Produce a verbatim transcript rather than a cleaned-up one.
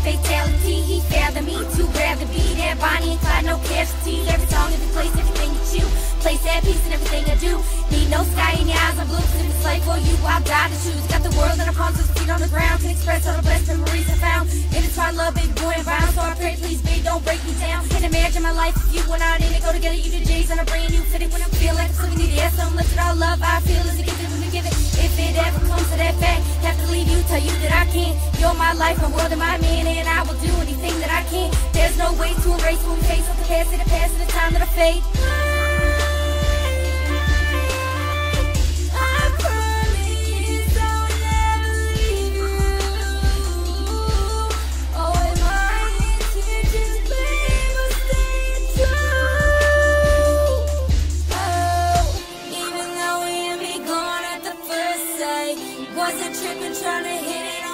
fatality. He fathered me to grab the beat. That Bonnie and Clyde, no casualties. Every song, every place, everything that you place that piece in everything I do. Need no sky in your eyes, I'm blue. Cause if it's like for you, I'll die to choose. Got the world in the palms, with feet on the ground. Can express all the best memories I found. Intertwined love, big boy and bound. So I pray, please, babe, don't break me down. Can't imagine my life if you went out in it. Go together, you do J's on a brand new fitting. When I feel like I'm slipping through the air, so I'm lifted. All love I feel is a gift that we give it. If it ever comes to that fact, have to leave you, tell you that I can't. You're my life, my world, and my man, and I will do anything that I can. There's no way to erase when we face with the past and the past and the time that I fade. Wasn't tripping, trying to hit it.